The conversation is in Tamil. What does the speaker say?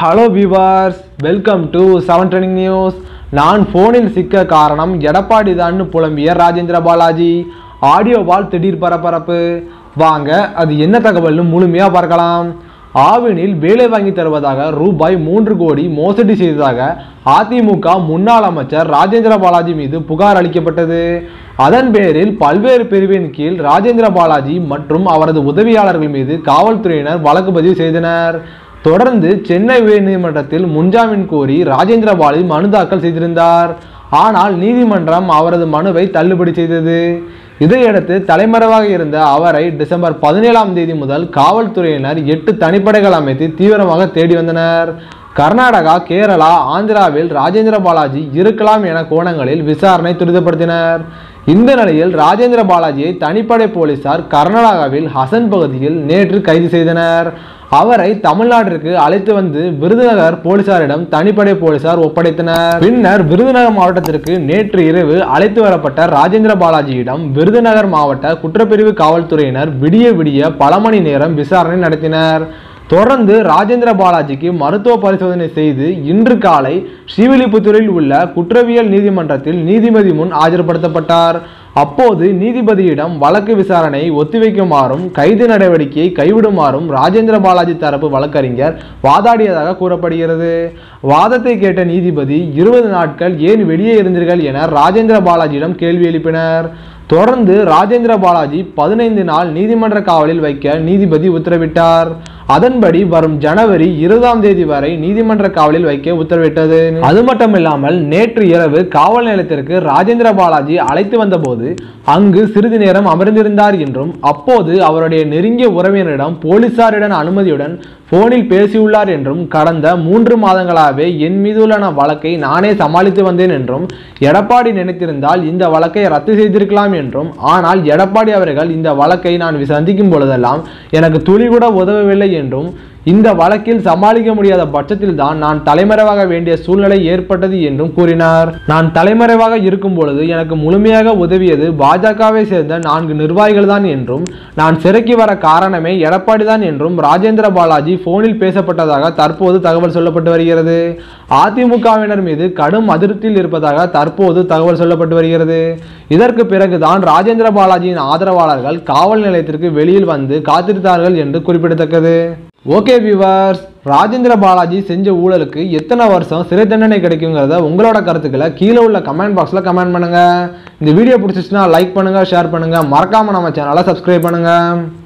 Hello viewers, welcome to 7 Trending news. நான் போனில் சிக்க காரணம் எடப்பாடி தான் புலம்பிய ராஜேந்திர பாலாஜி. ஆடியோவால் திடீர் பரபரப்பு. வாங்க அது என்ன தகவல்னு முழுமையா பார்க்கலாம். ஆவினில் வேலை வாங்கி தருவதாக ரூபாய் 3 கோடி மோசடி செய்ததாக அதிமுக முன்னாள் அமைச்சர் ராஜேந்திர பாலாஜி மீது புகார் அளிக்கப்பட்டது. அதன் பேரில் பல்வேறு பிரிவின் கீழ் ராஜேந்திர பாலாஜி மற்றும் அவரது உதவியாளர்கள் மீது காவல்துறையினர் வழக்கு பதிவு செய்தனர். தொடர்ந்து சென்னை உயர்நீதிமன்றத்தில் முன்ஜாமீன் கோரி ராஜேந்திர பாலாஜி மனு தாக்கல் செய்திருந்தார். ஆனால் நீதிமன்றம் அவரது மனுவை தள்ளுபடி செய்தது. இதையடுத்து தலைமறைவாக இருந்த அவரை டிசம்பர் 17ஆம் தேதி முதல் காவல்துறையினர் 8 தனிப்படைகள் அமைத்து தீவிரமாக தேடி வந்தனர். கர்நாடகா, கேரளா, ஆந்திராவில் ராஜேந்திர பாலாஜி இருக்கலாம் என கோணங்களில் விசாரணை துரிதப்படுத்தினர். இந்த நிலையில் ராஜேந்திர பாலாஜியை தனிப்படை போலீசார் கர்நாடகாவில் ஹசன் பகுதியில் நேற்று கைது செய்தனர். அவரை தமிழ்நாட்டிற்கு அழைத்து வந்து விருதுநகர் போலீசாரிடம் தனிப்படை போலீசார் ஒப்படைத்தனர். பின்னர் விருதுநகர் மாவட்டத்திற்கு நேற்று இரவு அழைத்து வரப்பட்ட ராஜேந்திர பாலாஜியிடம் விருதுநகர் மாவட்ட குற்றப்பிரிவு காவல்துறையினர் விடிய பல மணி நேரம் விசாரணை நடத்தினர். தொடர்ந்து ராஜேந்திர பாலாஜிக்கு மருத்துவ பரிசோதனை செய்து இன்று காலை ஸ்ரீவில்லிபுத்தூரில் உள்ள குற்றவியல் நீதிமன்றத்தில் நீதிபதி முன் ஆஜர்படுத்தப்பட்டார். அப்போது நீதிபதியிடம் வழக்கு விசாரணை ஒத்திவைக்குமாறும் கைது நடவடிக்கையை கைவிடுமாறும் ராஜேந்திர பாலாஜி தரப்பு வழக்கறிஞர் வாதாடியதாக கூறப்படுகிறது. வாதத்தை கேட்ட நீதிபதி 20 நாட்கள் ஏன் வெளியே இருந்தீர்கள் என ராஜேந்திர பாலாஜியிடம் கேள்வி எழுப்பினர். தொடர்ந்து ராஜேந்திர பாலாஜி 15 நாள் நீதிமன்ற காவலில் வைக்க நீதிபதி உத்தரவிட்டார். அதன்படி வரும் ஜனவரி 20ஆம் தேதி வரை நீதிமன்ற காவலில் வைக்க உத்தரவிட்டது. அது மட்டுமில்லாமல் நேற்று இரவு காவல் நிலையத்திற்கு ராஜேந்திர பாலாஜி அழைத்து வந்தபோது அங்கு சிறிது நேரம் அமர்ந்திருந்தார் என்றும் அப்போது அவருடைய நெருங்கிய உறவினரிடம் போலீசாரிடம் அனுமதியுடன் போனில் பேசியுள்ளார் என்றும் கடந்த 3 மாதங்களாகவே என் மீதுள்ள வழக்கை நானே சமாளித்து வந்தேன் என்றும் எடப்பாடி நினைத்திருந்தால் இந்த வழக்கை ரத்து செய்திருக்கலாம் என்றும் ஆனால் எடப்பாடி அவர்கள் இந்த வழக்கை நான் சந்திக்கும் பொழுதெல்லாம் எனக்கு துளி கூட உதவவில்லை என்றும் இந்த வழக்கில் சமாளிக்க முடியாத பட்சத்தில் தான் நான் தலைமறைவாக வேண்டிய சூழ்நிலை ஏற்பட்டது என்றும் கூறினார். நான் தலைமறைவாக இருக்கும் பொழுது எனக்கு முழுமையாக உதவியது பாஜகவை சேர்ந்த 4 நிர்வாகிகள் தான் என்றும் நான் சிறைக்கு வர காரணமே எடப்பாடி தான் என்றும் ராஜேந்திர பாலாஜி போனில் பேசப்பட்டதாக தற்போது தகவல் சொல்லப்பட்டு வருகிறது. அதிமுகவினர் மீது கடும் அதிருப்தியில் இருப்பதாக தற்போது தகவல் சொல்லப்பட்டு வருகிறது. இதற்கு பிறகுதான் ராஜேந்திர பாலாஜியின் ஆதரவாளர்கள் காவல் நிலையத்திற்கு வெளியில் வந்து காத்திருந்தார்கள் என்று குறிப்பிடத்தக்கது. ஓகே வியூவர்ஸ், ராஜேந்திர பாலாஜி செஞ்ச ஊழலுக்கு எத்தனை வருஷம் சிறை தண்டனை கிடைக்குங்கிறத உங்களோட கருத்துக்களை கீழே உள்ள கமெண்ட் பாக்ஸில் கமெண்ட் பண்ணுங்க. இந்த வீடியோ பிடிச்சிச்சுன்னா லைக் பண்ணுங்க, ஷேர் பண்ணுங்க, மறக்காம நம்ம சேனலை சப்ஸ்கிரைப் பண்ணுங்க.